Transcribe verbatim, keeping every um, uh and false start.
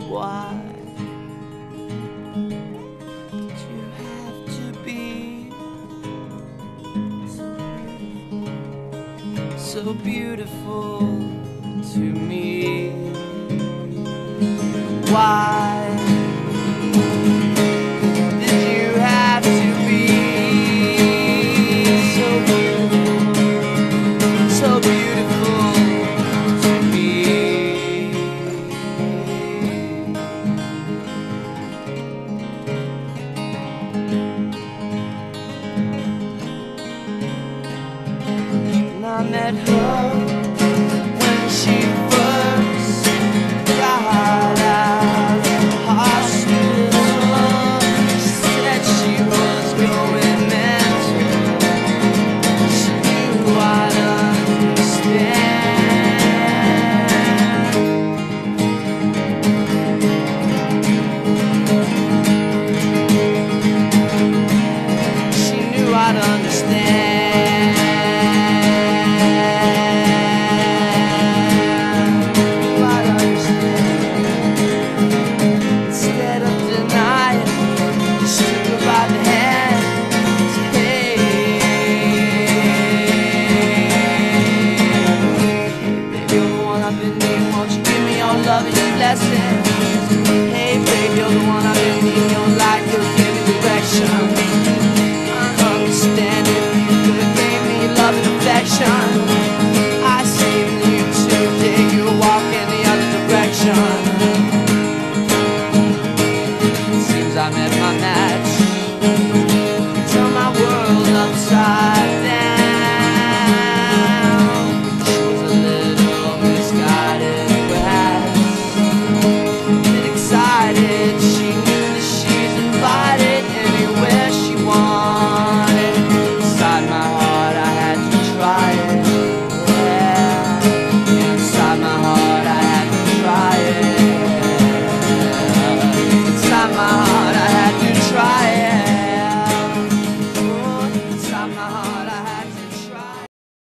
Why did you have to be so beautiful to me? Why did you have to be so beautiful, so beautiful to me? And I met her when she first got out of the hospital. She said she was going mental. She knew I'd understand. She knew I'd understand. Won't you give me your love and your blessing?